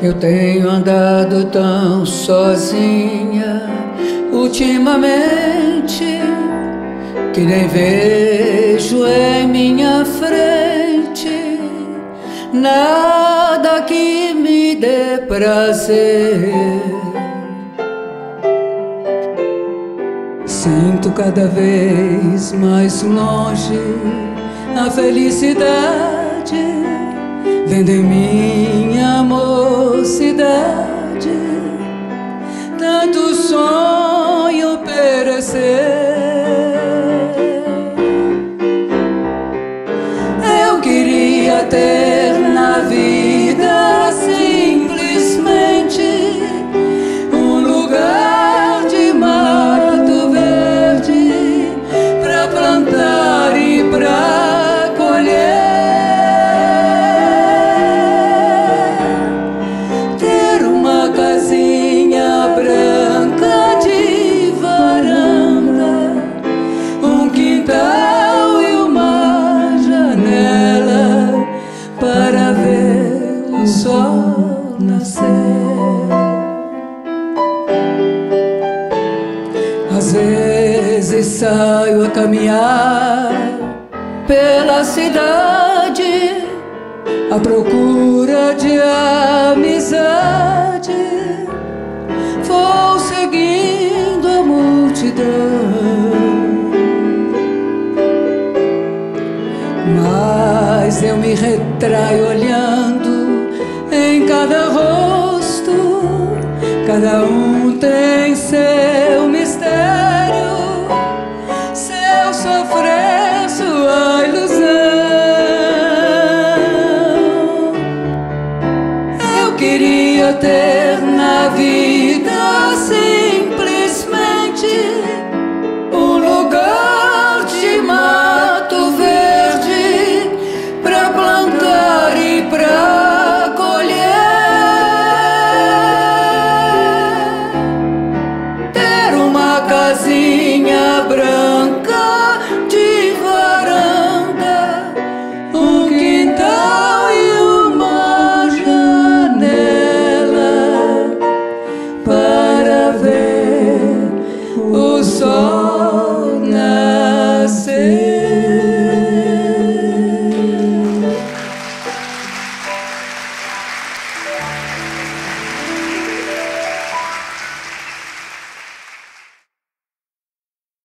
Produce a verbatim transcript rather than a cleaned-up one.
Eu tenho andado tão sozinha ultimamente que nem vejo em minha frente nada que me dê prazer. Sinto cada vez mais longe a felicidade, vendo em minha mocidade tanto sonho perecer. Eu queria ter na vida simplesmente um lugar de mato verde pra plantar e pra colher, ter uma casinha branca de varanda, um quintal e uma janela para ver o sol nascer. Às vezes saio a caminhar pela cidade à procura de amizade. Vou seguindo a multidão, mas eu me retraio olhando em cada rosto. Cada um tem